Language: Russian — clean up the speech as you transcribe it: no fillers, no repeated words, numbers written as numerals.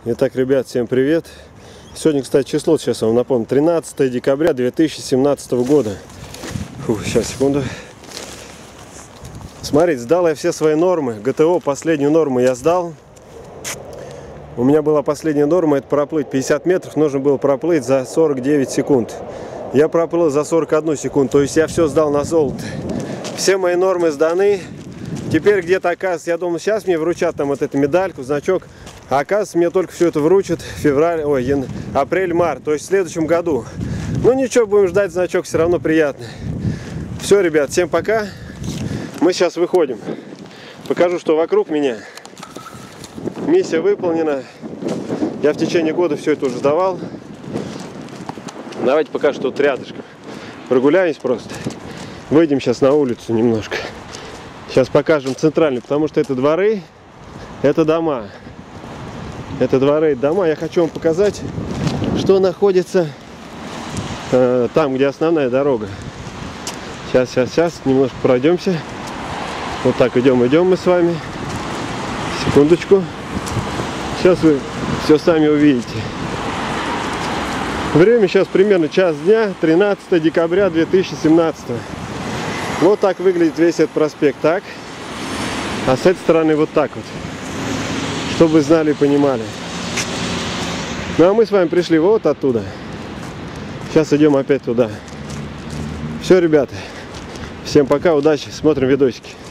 Итак, ребят, всем привет. Сегодня, кстати, число, сейчас вам напомню, 13 декабря 2017 года. Сейчас, секунду. Смотрите, сдал я все свои нормы. ГТО, последнюю норму я сдал. У меня была последняя норма, это проплыть 50 метров, нужно было проплыть за 49 секунд. Я проплыл за 41 секунду, то есть я все сдал на золото. Все мои нормы сданы. Теперь где-то, оказывается, я думал, сейчас мне вручат там вот эту медальку, значок. А оказывается, мне только все это вручат апрель-март, то есть в следующем году. Ну ничего, будем ждать значок, все равно приятно. Все, ребят, всем пока. Мы сейчас выходим. Покажу, что вокруг меня. Миссия выполнена. Я в течение года все это уже сдавал. Давайте пока что тут рядышком прогуляемся просто. Выйдем сейчас на улицу немножко. Сейчас покажем центральный, потому что это дворы, это дома. Это дворы, это дома. Я хочу вам показать, что находится там, где основная дорога. Сейчас, немножко пройдемся. Вот так идем мы с вами. Секундочку. Сейчас вы все сами увидите. Время сейчас примерно час дня, 13 декабря 2017. Вот так выглядит весь этот проспект. Так. А с этой стороны вот так вот. Чтобы вы знали и понимали. Ну а мы с вами пришли вот оттуда. Сейчас идем опять туда. Все, ребята. Всем пока, удачи, смотрим видосики.